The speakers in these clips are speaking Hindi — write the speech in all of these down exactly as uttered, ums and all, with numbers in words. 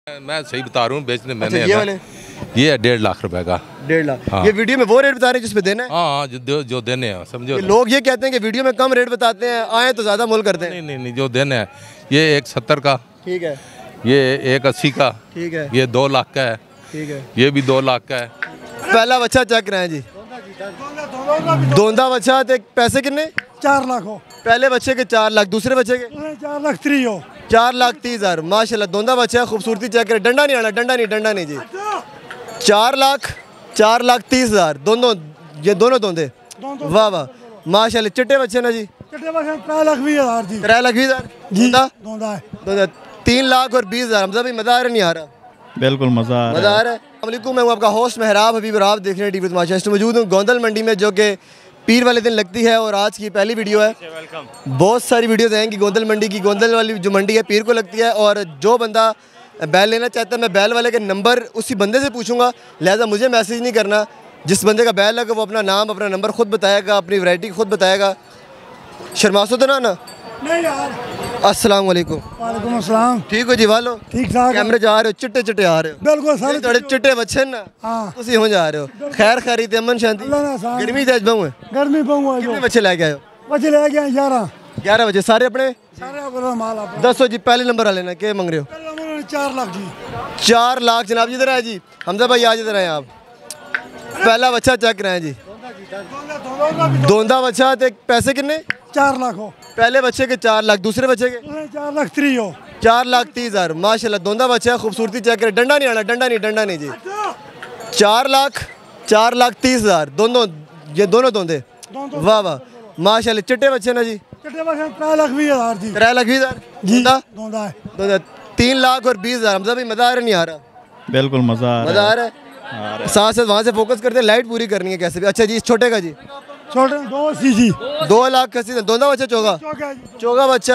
मैं सही बता रहा हूँ, बेचने मैंने अच्छा, ये वाले ये है डेढ़ लाख रुपए का। डेढ़ लाख हाँ। ये वीडियो में वो रेट बता रहे हैं जिस पे देना है? हाँ जो जो देने हैं समझो। लोग ये कहते हैं कि वीडियो में कम रेट बताते हैं, आए तो ज़्यादा मोल करते हैं। नहीं नहीं नहीं जो देने हैं ये एक सत्तर का, ठीक है, ये एक अस्सी का, ठीक है, ये दो लाख का है, ठीक है, ये भी दो लाख का है। पहला बच्चा चेक कराएं जी। दोंदा बच्चा ते पैसे कितने? चार लाख हो। पहले बच्चे के चार लाख, दूसरे बच्चे के चार लाख त्री हो। चार लाख तीस हजार। माशाल्लाह दोंदा बच्चा, खूबसूरती चेक करें। डंडा नहीं आना, डंडा नहीं, डंडा नहीं जी। चार लाख चार लाख तीस हजार दोनों, ये दोनों दोंदे। वाह वाह माशाल्लाह। चिट्टे बच्चे ना जी? चिट्टे बच्चे त्रै लाख बीस हजार जी। त्रै लाख बीस हजार जी। दोंदा दोंदा तीन लाख और बीस हजार। हमजा भाई मजा आ रहा नहीं आ रहा? बिल्कुल मजा आ रहा है। मजा आ रहा है। अस्सलामुअलैकुम, मैं हूं आपका होस्ट मेहराब हबीब और आप देख रहे हैं टीवी तमाशा। इस मौजूद हूँ गोंदल मंडी में, जो कि पीर वाले दिन लगती है और आज की पहली वीडियो है। बहुत सारी वीडियोस आएंगी गोंदल मंडी की। गोंदल वाली जो मंडी है पीर को लगती है, और जो बंदा बैल लेना चाहता है मैं बैल वाले के नंबर उसी बंदे से पूछूंगा, लिहाजा मुझे मैसेज नहीं करना। जिस बंदे का बैल लगा वो अपना नाम अपना नंबर खुद बताएगा, अपनी वैरायटी खुद बताएगा। शर्मासो तो ना ना? नहीं यार। अस्सलाम वालेकुम। वालेकुम अस्सलाम। ठीक हो जी? वालो ठीक ठाक। कैमरे जा रहे हो, चिट्टे चिट्टे आ रहे हो। बिल्कुल सारे थोड़े चिट्टे बच्चे ना। हाँ। तुसी हो जा रहे हो। खैर खैरी ते अमन शांति? गर्मी तेज बहु है। गर्मी बहु है। कितने बच्चे लेके आए हो? बच्चे ले गए ग्यारह। ग्यारह बच्चे सारे अपने? सारे अपना माल अपना। दसो जी पहले नंबर आ लेना। क्या मांग रहे हो? चार लाख जी। चार लाख जनाब जी। इधर आए जी हमजा भाई, आज इधर आए आप। पहला बच्चा चेक कराएं जी। दोंदा बच्चा ते पैसे कितने? चार लाख हो। पहले बच्चे के चार लाख, दूसरे बच्चे के चार लाख त्री हो। चार लाख तीस हजार। माशाल्लाह दोंदा बच्चा, खूबसूरती चेक करें। डंडा नहीं आना, डंडा नहीं, डंडा नहीं जी। चार लाख चार लाख तीस हजार दोनों, ये दोनों दोंदे। वाह वाह माशाल्लाह। चिट्टे बच्चे ना जी? चिट्टे बच्चे त्रै लाख बीस हजार जी। त्रै लाख बीस हजार जी। दोंदा दोंदा तीन लाख और बीस हजार। हमजा भाई मजा आ रहा नहीं आ रहा? बिल्कुल मजा आ मजा आ रहा रहा है। साथ साथ वहाँ से फोकस करते हैं, लाइट पूरी करनी है कैसे भी। अच्छा जी इस छोटे का जी? छोटे दो अस्सी जी। दो लाख अस्सी। दोंदा बच्चा चौगा? चौगा बच्चा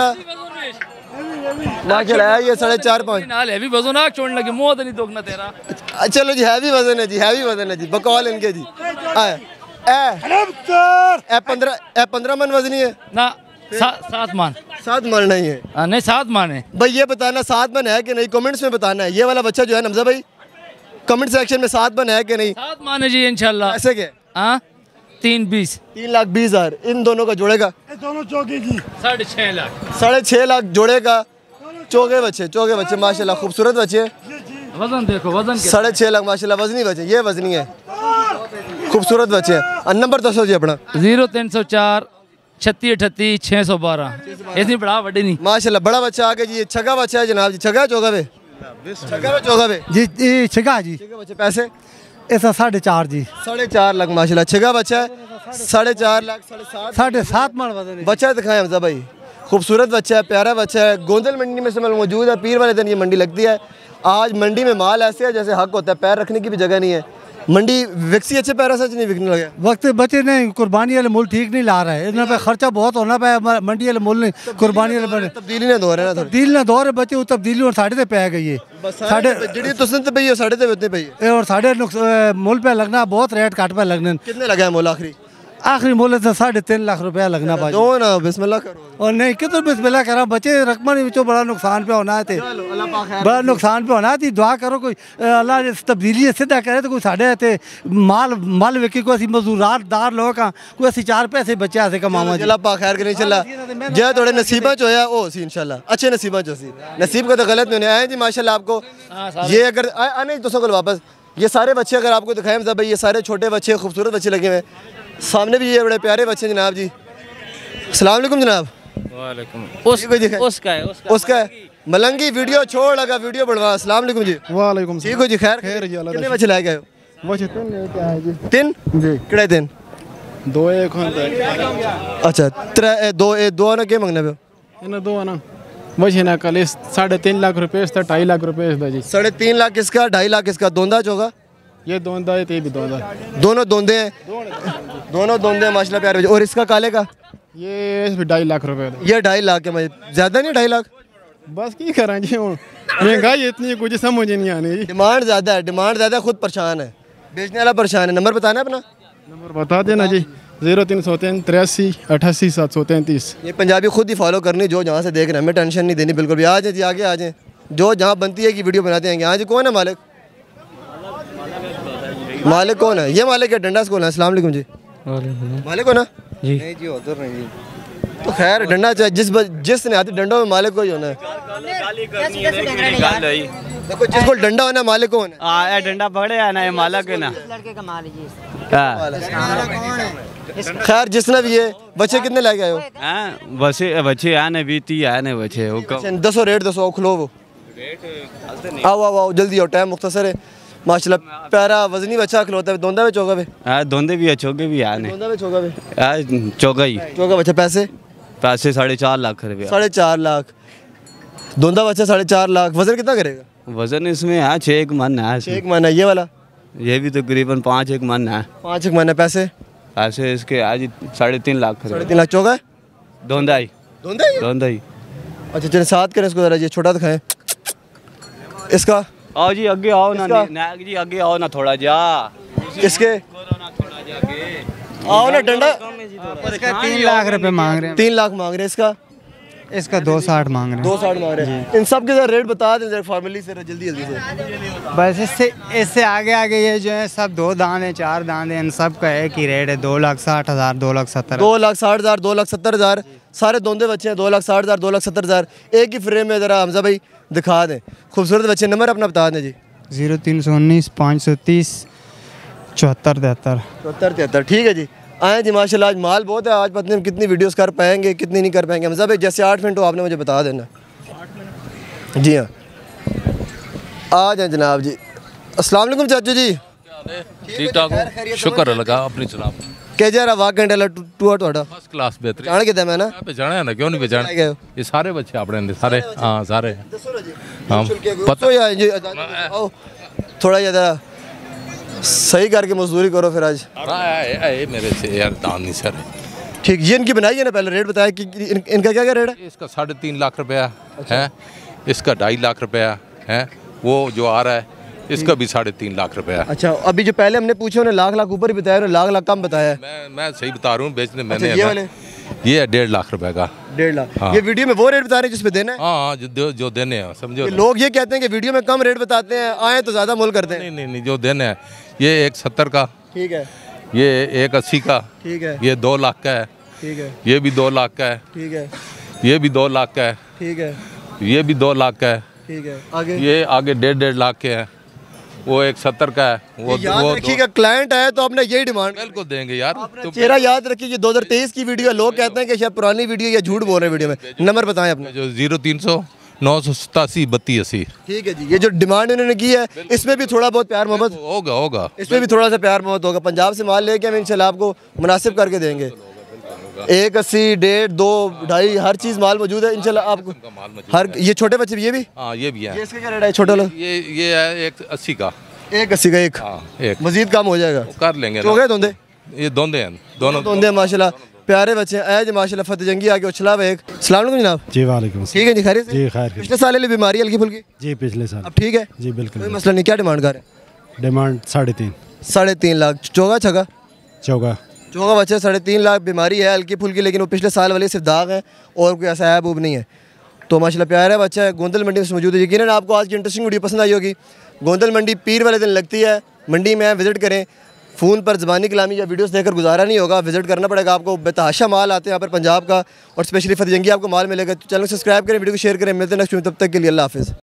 माशाल्लाह ये साढ़े चार पाँच। चलो जी हैवी वजन है जी, हैवी वजन है जी। बकौल इनके जी। ए पंद्रह ए पंद्रह मन वजनी है ना? सा, सात मान। सात मन नहीं है? आ, नहीं सात मान है भाई। ये बताना सात मन है कि नहीं, कमेंट्स में बताना है। ये वाला बच्चा जो है नमजा भाई, कमेंट सेक्शन में सात मन है कि नहीं? सात मान है जी इंशाल्लाह। ऐसे क्या? हाँ तीन बीस। तीन लाख बीस हजार इन दोनों का जोड़ेगा? दोनों चौके जी। साढ़े छः लाख। साढ़े छः लाख जोड़ेगा। चौके बच्चे, चौके बच्चे माशाल्लाह खूबसूरत बच्चे। वजन देखो, वजन साढ़े छः लाख माशाल्लाह। वजनी बच्चे, ये वजनी है, खूबसूरत बच्चे हैं। नंबर दसो जी अपना। जीरो तीन सौ चार छत्तीस अठत्तीस छः सौ बारह। इतनी बड़ा बड़ी नहीं माशाल्लाह। बड़ा बच्चा आगे जी। छगा बच्चा है जनाब जी। छगा चौका पे? छगा पे चौका पे जी जी। छगा जी। छगा बच्चे पैसे? ऐसा साढ़े चार जी। साढ़े चार लाख माशाल्लाह। छगा बच्चा है साढ़े चार लाख। साढ़े सात साढ़े सात मन वजन बच्चा दिखाएं हमजा भाई। खूबसूरत बच्चा है, प्यारा बच्चा है। गोंदल मंडी में समय मौजूद है। पीर वाले दिन ये मंडी लगती है। आज मंडी में माल ऐसे है जैसे हक होता है, पैर रखने की भी जगह नहीं है। मंडी विकसी अच्छे पैरा सच नहीं बिकने लगे वक्त बच्चे ने कुर्बानी वाले मूल ठीक नहीं ला रहा है। इतना पे खर्चा बहुत होना पे मंडी वाले मूल नहीं कुर्बानी वाले तब्दीली ने दो रहे ना तब्दील ना दो रहे बच्चे तब्दीली और साढ़े ते पै गई है। साढ़े जिहड़ी तुसन ते पई है साढ़े ते उतने पई है। और साढ़े मूल पे लगना बहुत रेट काट पे लगने। कितने लगा है मूल आखिरी? आखिरी मूल्य से साढ़े तीन लाख रुपया लगना पाए। दो ना बिस्मिल्लाह करो। और नहीं कितने बिस्मिल्लाह करा बच्चे रकम नहीं बड़ा नुकसान पे होना है। बड़ा नुकसान पे होना है। दुआ करो कोई अल्लाह तब्दीली सीधा करे तो कोई साढ़े ते माल माल वेकी कोई असं मजदूरार दार लोग का कोई असं चार पैसे बच्चे ऐसे कमावा। अल्लाह पाक खैर करे चला जो थोड़े नसीबा च होया ओ सी इंशाल्लाह अच्छे नसीबा च सी। नसीब का तो गलत नहीं आए जी माशाल्लाह। आपको ये अगर आने दोस्तों को वापस ये सारे बच्चे अगर आपको दिखाएं मतलब भाई, ये सारे छोटे बच्चे खूबसूरत बच्चे लगे हुए हैं। सामने भी ये बड़े प्यारे बच्चे जनाब जी। अस्सलाम वालेकुम जनाब। वालेकुम। उस, उसका है उसका, उसका है मलंगी। वीडियो छोड़ लगा वीडियो बढ़वा। अस्सलाम वालेकुम जी। वालेकुम। ठीक हो जी? खैर खैर जी। कितने बच्चे लाए गए? बच्चे तीन लेके आए जी। तीन जी? कितने तीन? दो एक होंदा। अच्छा त्रै दो ए दो ना के मंगने पे? इन्हें दो ना बच्चे ना कल साढ़े तीन लाख रुपए इसका ढाई लाख रुपए इसका जी। साढ़े तीन लाख इसका, ढाई लाख इसका। दोंदा चौगा? ये दोंदा है, ये भी दोंदा। दोनों दोंदे हैं? दोनों दोंदे हैं माशाल्लाह प्यारे। और इसका काले का? ये ढाई लाख रुपए। ये ढाई लाख है मुझे ज़्यादा नहीं? ढाई लाख बस की करें जी। महंगाई इतनी कुछ समझ नहीं आनी। डिमांड ज़्यादा है, डिमांड ज़्यादा, खुद परेशान है, बेचने वाला परेशान है। नंबर बताना अपना। नंबर बता देना जी। जीरो तीन सौ तीन तिरासी अठासी सात सौ तैंतीस। ये पंजाबी खुद ही फॉलो करनी जो जहाँ से देख रहे हैं, हमें टेंशन नहीं देनी बिल्कुल भी। आ जाए जी, आगे आ जाए। जो जहाँ बनती है कि वीडियो बनाते हैं। हाँ जी, कौन है मालिक? मालिक कौन है? ये मालिक है, डंडा कौन है? अस्सलाम वालेकुम जी। मालिक हो ना जी। नहीं जी, उधर नहीं जी। तो खैर डंडा चाहे जिस जिसने आती डंडा में मालिक को ही होना है। देखो जिसको डंडा होना है मालिक को होना है। हाँ, ये डंडा पकड़े है ना, ये मालक है ना। लड़के का माल है जी। खैर जिसने भी ये बच्चे कितने लेके आए हो? हाँ, बच्चे बच्चे आने बीती आने बच्चे वो कब दसो रेट दसो, खुलो वो। आओ आओ आओ जल्दी आओ, टाइम मुख्तसर है। माशाल्लाह प्यारा वजनी बच्चा खिलौता है। दोंदा में चौका पे? हाँ, दोंदे भी है, चौके भी आने। दोंदा में चौका पे? हाँ, चौका ही। चौका बच्चा पैसे? पैसे साढ़े चार लाख रुपया। साढ़े चार लाख दोंदा बच्चा, साढ़े चार लाख। वजन कितना करेगा? वजन इसमें है छः एक मन है। एक मन है ये वाला? ये भी तकरीबन पाँच एक मन है। पाँच एक मन है। पैसे? पैसे इसके आज साढ़े तीन लाख। साढ़े तीन लाख। चौका है? दोंदा ही। दोंदा ही? दोंदा ही। अच्छा चलिए साथ करें इसको ज़रा, ये छोटा दिखाएं इसका। आओ जी आगे आओ ना, नायक जी आगे आओ ना थोड़ा जा। किसके? आओ ना डंडा। तीन लाख रुपए मांग रहे हैं। तीन लाख मांग रहे हैं। इसका? इसका दो साठ मांग रहे हैं। दो साठ मांग रहे हैं। इन सब के जरा रेट बता दें फॉर्मली से, जल्दी जल्दी से। बस इससे इससे आगे आगे ये जो है सब दो दान है, चार दान है, इन सब का एक ही रेट है। दो लाख साठ हज़ार, दो लाख सत्तर। दो लाख साठ हज़ार, दो लाख सत्तर हज़ार। सारे दोंदे बच्चे हैं। दो लाख साठ हज़ार, दो लाख सत्तर हज़ार। एक ही फ्रेम में ज़रा हमजा भाई दिखा दें। खूबसूरत बच्चे। नंबर अपना बता दें जी। जीरो तीन सौ उन्नीस पाँच सौ तीस चौहत्तर तिहत्तर। चौहत्तर तिहत्तर। ठीक है जी। आए जी माशाल्लाह, आज माल बहुत है। आज पता नहीं हम कितनी वीडियोस कर पाएंगे, कितनी नहीं कर पाएंगे। हमजा भाई जैसे आठ मिनट हो आपने मुझे बता देना। जी हाँ, आ जाए जनाब जी। अस्सलाम वालेकुम चाचू जी। ठीक ठाक हो? शुक्र लगा अपनी सुनाओ। कह जा रहा वाकई टूर टूर ਤੁਹਾਡਾ फर्स्ट क्लास बेहतरीन। जान कितना मैं ना पहचाना है ना, क्यों नहीं पहचाना? गए हो? ये सारे बच्चे अपने ने सारे। हाँ सारे हाँ पता यार जी। आओ थोड़ा ज़्यादा सही करके मजदूरी करो फिर आज। आए मेरे से यार दान नहीं सर। ठीक, ये इनकी बनाई है ना, पहले रेट बताया कि इन, इनका क्या क्या रेट है? इसका साढ़े तीन लाख रुपया है, इसका ढाई लाख रुपया है, वो जो आ रहा है इसका भी साढ़े तीन लाख रुपया। अच्छा, अभी जो पहले हमने पूछे उन्हें लाख लाख ऊपर ही बताया, उन्हें लाख लाख कम बताया है। मैं मैं सही बता रहा हूँ, बेचने मैंने ये वाले ये है डेढ़ लाख रुपए का। डेढ़ लाख। हाँ। ये वीडियो में वो रेट बता रहे हैं जिस पे देना है? हाँ हाँ, जो जो देने हैं समझो। ये लोग ये कहते हैं कि वीडियो में कम रेट बताते हैं, आए तो ज़्यादा मोल करते हैं। नहीं नहीं नहीं, जो देने हैं ये एक सत्तर का, ठीक है, ये एक अस्सी का, ठीक है, ये दो लाख का है, ठीक है, ये भी दो लाख का है, ठीक है, ये भी दो लाख का है, ठीक है, ये भी दो लाख का है, ठीक है। आगे ये आगे डेढ़ डेढ़ लाख के हैं, वो एक सत्तर का है। वो याद वो रखिएगा, क्लाइंट है तो आपने यही डिमांड बिल्कुल देंगे यार। तो चेहरा याद रखिए। ये दो हज़ार तेईस की वीडियो है, लोग कहते हैं कि शायद पुरानी वीडियो या झूठ बोल रहे हैं वीडियो में। नंबर बताएं अपना। जो जीरो तीन सौ नौ सौ सतासी बत्तीस अस्सी। ठीक है जी। ये जो डिमांड इन्होंने की है इसमें भी थोड़ा बहुत प्यार मोहब्बत होगा होगा इसमें भी थोड़ा सा प्यार मोहब्बत होगा। पंजाब से माल लेके हम इंशाल्लाह आपको मुनासिब करके देंगे। एक अस्सी, डेढ़, दो, ढाई, हर चीज़ माल मौजूद है इंशाल्लाह आपको। हर ये छोटे बच्चे भी, ये भी हाँ ये भी है। ये इसका क्या रेट है छोटा लोग? ये ये है एक अस्सी का। एक अस्सी का एक। हाँ एक मजीद कम हो जाएगा, कर लेंगे हो ना। गए धोंदे? ये दोंदे हैं दोनों धोंदे माशाल्लाह प्यारे बच्चे हैं। आज माशाल्लाह फतेह जंगी आके उछला हुआ एक। अस्सलाम वालेकुम जनाब। जी वालेकुम। ठीक है जी, खैरियत से? जी खैर। पिछले साल वाली बीमारी हल्की फुल्की? जी पिछले साल। अब ठीक है जी बिल्कुल। कोई मसला नहीं। क्या डिमांड कर रहे हैं? डिमांड साढ़े तीन। साढ़े तीन लाख। चौगा छगा? चौका। चौगा बच्चा साढ़े तीन लाख। बीमारी है हल्की फुल्की, लेकिन वो पिछले साल वाली सिर्फ दाग है और कोई ऐसा है बूब नहीं है। तो माशाल्लाह प्यारा है बच्चा है। गोंदल मंडी में मौजूद है। यकीनन आपको आज की इंटरेस्टिंग वीडियो पसंद आई होगी। गोंदल मंडी पीर वाले दिन लगती है। मंडी में विज़िट करें। फ़ोन पर ज़बानी कलामी या वीडियोस देखकर गुजारा नहीं होगा, विज़िट करना पड़ेगा आपको। बेतहाशा माल आते हैं यहाँ पर पंजाब का, और स्पेशली फतेह जंगी आपको माल मिलेगा। तो चैनल को सब्सक्राइब करें, वीडियो को शेयर करें। मिलते हैं नेक्स्ट वीडियो, तब तक के लिए अल्लाह हाफ़िज़।